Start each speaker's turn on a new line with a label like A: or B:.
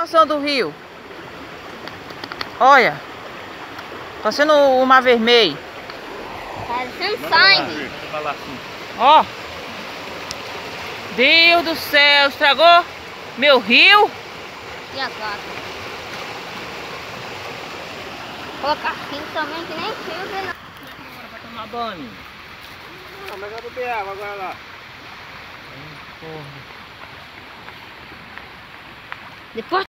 A: situação do rio. Olha. Parecendo o Mar Vermelho.
B: Parecendo sangue.
A: Ó. Deus do céu, estragou meu rio.
B: E a gata? Colocar assim também que nem filme, não.
C: Agora vai tomar banho.
D: Não, mas eu beber água agora lá.
A: Porra.
B: Depois